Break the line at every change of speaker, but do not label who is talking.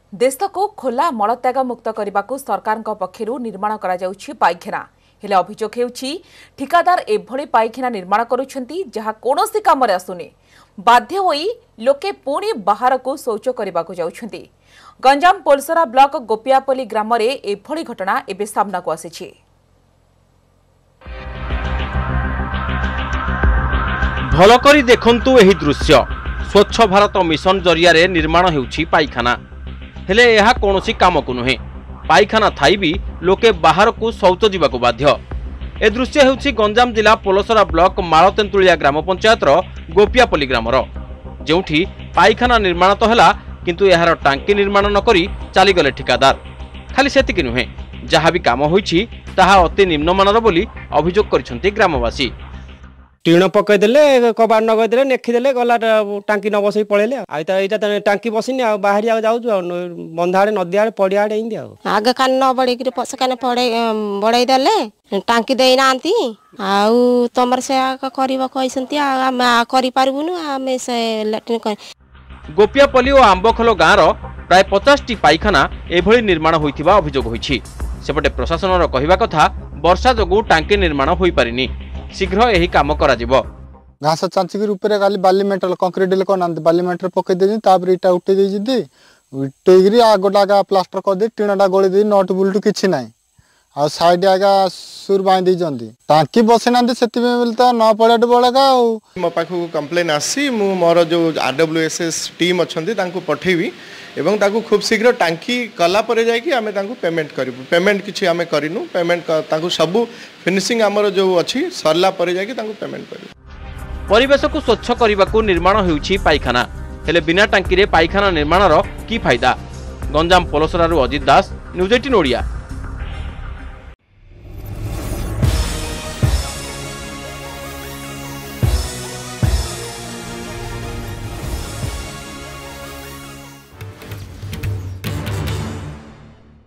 देश को खोला मलत्याग मुक्त करने को सरकार पक्षर निर्माण करा पाइखाना हेले अभियोग हेउछि ठिकादार एभली पाइखाना निर्माण करुछंती जहा कोनोसी काम रे आसुनी बाध्य होई लोके पुणी बाहर को शौच करने को जाउछंती। गंजाम पोलसरा ब्लॉक गोपियापल्ली ग्राम रे एभली घटना एबे सामना को आसीछि।
भल करी देखंतु एही दृश्य स्वच्छ भारत मिशन जरिया रे निर्माण हेउछि पाइखाना हेले यह कोनोसी काम को नुहे पाइखाना थाई भी लोके बाहर को शौच जीवा को बाध्य। ए दृश्य हेउछि गंजाम जिला पोलसरा ब्लॉक मालतेंतुलिया ग्राम पंचायत गोपियापल्ली ग्रामर जोठी पाइखाना निर्माण तो हैला किंतु यार टांकी निर्माण न करी चली गले ठिकादार। खाली सेतिकी नुहे जहाँ भी काम होइछि ताहा अति निम्नमानर बोली अभियोग करिसंती ग्रामवासी।
टीण पकईदे कबाड़ नगईदे नेखीदे गला टांकी न बसई पड़े यहाँ टांकी बसनी बाहर जाऊँ बंधा आड़े नदी आड़े पड़िया आड़े
आगे कान न बढ़े पछ कान बढ़ई देले टांकी देना तुम से कर
गोपियापल्ली और आंबखोल गाँव प्राय 50टी पाइखाना एभली निर्माण होइथिबा अभियोग होइछि। सेपटे प्रशासनर कहिबा कथा वर्षा जोगु टांकी निर्माण होई पारिनी शीघ्र यही काम करा जिवो।
घास चांचिक ऊपर खाली बाली मेटल कंक्रीट बाली मेटल पकई दे इटा उठे दे उठे आगटा प्लास्टर कर दे टीणटा गली दे नट बुलटू किसी ना आ साइड आगा सुर बांध टांकी बसई ना से न पड़ा बड़का
मो पाख कंप्लेन आसी मोर जो RWSS टीम अच्छा पठेबी एवं ताकू खूब शीघ्र टांकी कला परे जाइए आमे ताकू पेमेंट करिवु। पेमेंट किछि आमे करिनु पेमेंट ताकू सबु फिनिशिंग हमर जो अछि सरला परे जाइए ताकू पेमेंट करिवु।
परिवेश को स्वच्छ करने को निर्माण होउछि पाइखाना हेले बिना टांकी रे पाइखाना निर्माणर की फायदा। गंजाम पोलसरारू अजित दास, न्यूज 18 ओडिया।